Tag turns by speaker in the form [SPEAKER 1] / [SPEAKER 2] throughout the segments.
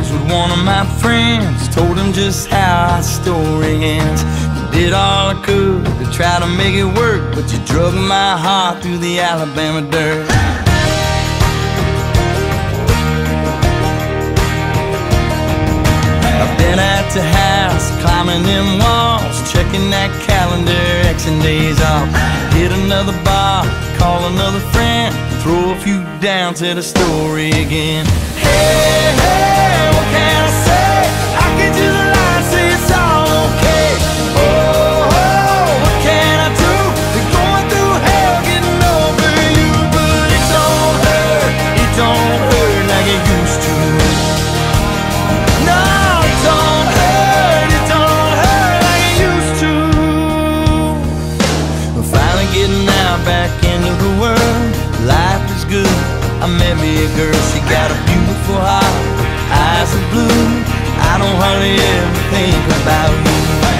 [SPEAKER 1] was with one of my friends. Told him just how our story ends. Did all I could to try to make it work, but you drug my heart through the Alabama dirt. I've been at the house, climbing them walls, checking that calendar, Xing days off. Hit another bar, call another friend, throw a few down to the story again. Hey, hey, what can I say? I can just lie and say it's all okay. Oh, oh, what can I do? Been going through hell getting over you, but it don't hurt like it used to. No, it don't hurt like it used to. We're finally getting out back into the world. Life is good. I met me a girl, she got a beautiful heart, eyes of blue. I don't hardly ever think about you.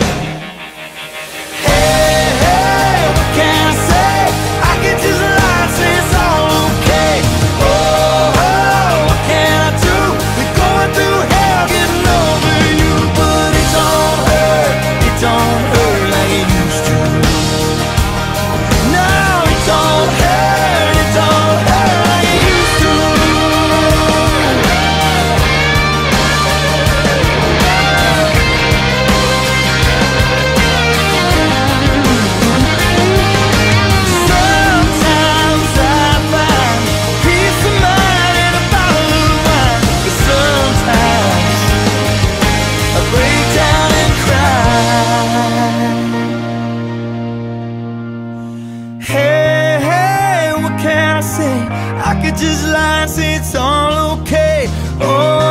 [SPEAKER 1] Hey, hey, what can I say? I can just lie and say it's all okay. Oh, oh, what can I do? We're going through hell getting over you, but it don't hurt like it used to. No, it don't hurt like it used to. Sometimes I find peace of mind in a bottle of wine, but sometimes I break down and cry. Hey, hey, what can I say? I could just lie and say it's all okay. Oh,